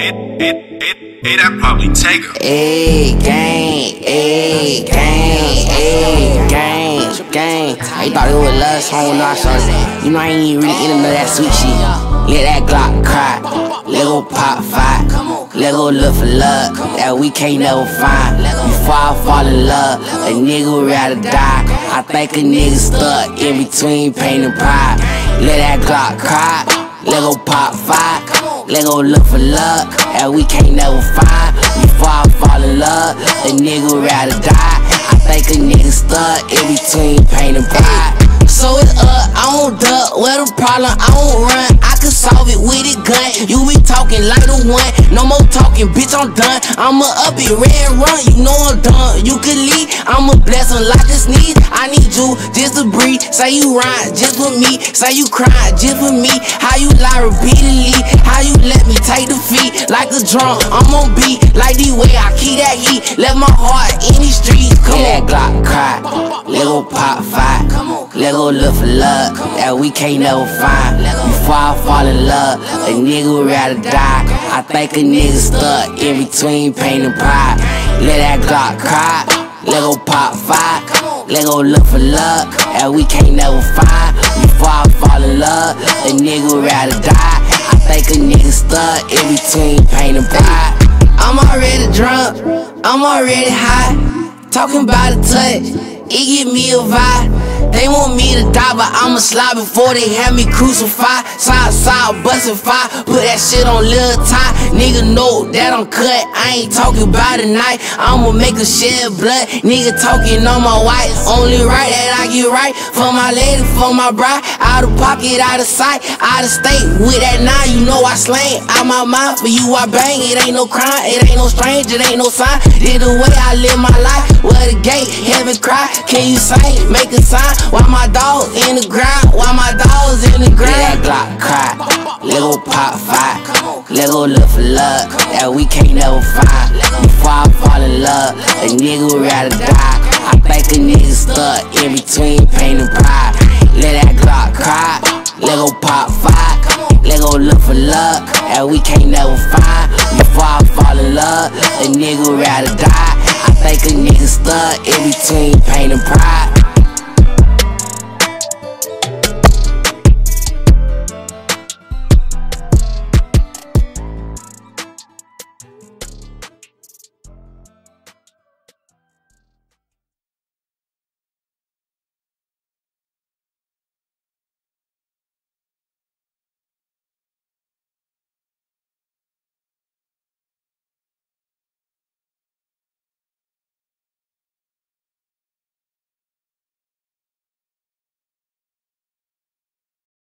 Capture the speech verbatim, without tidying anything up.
it, it, it, it, I probably take her. Ayy, gang, ayy, gang, ayy, gang, gang. I thought it was love song, no, I saw it. You know I ain't even really into that sweet shit. Let that Glock cry, Lego pop fight, Lego look for love that we can't never find. Before I fall in love, a nigga would rather die. I think a nigga stuck in between pain and pride. Let that Glock cry, Lego pop fight, Lego look for love that we can't never find. Before I fall in love, a nigga would rather die. I think a nigga stuck in between pain and pride. So it's up, I don't duck, where the problem, I don't run. I can solve it with a gun. You be talking like the one, no more talking, bitch, I'm done. I'ma up it, red run, you know I'm done. You can leave, I'ma bless them like a sneeze. I need you just to breathe. Say you rhyme just for me, say you crying just for me. How you lie repeatedly, how you let me take the feet like a drum. I'm on beat, like the way I keep that heat. Left my heart in these streets. Come on, that Glock cry, Lego pop fight, Lego look for love that we can't never find. Before I fall in love, a nigga would rather die. I think a nigga stuck in between pain and pride. Let that Glock cry, Lego pop fight, Lego look for love that we can't never find. Before I fall in love, a nigga would rather die. I think a nigga stuck in between pain and pride. I'm already drunk, I'm already high. Talking about a touch, it give me a vibe. They want me to die, but I'ma slide before they have me crucified. Side, side, bustin' fire, put that shit on Lil Ty. Nigga know that I'm cut, I ain't talking about a night. I'ma make her shed blood, nigga talking on my wife. Only right that I get right, for my lady, for my bride. Out of pocket, out of sight, out of state, with that nine, you know I slang. Out my mouth, for you I bang, it ain't no crime, it ain't no strange, it ain't no sign. Did the way I live my life, where the gate, heaven cry. Can you sing, make a sign? Why my dog in the ground? Why my dogs in the ground? Let that Glock cry, Lego pop fight, Lego look for love that we can't never find. Before I fall in love, a nigga would rather die. I think a nigga stuck in between pain and pride. Let that Glock cry, Lego pop fight, Lego look for love that we can't never find. Before I fall in love, a nigga would rather die. I think a nigga stuck in between pain and pride.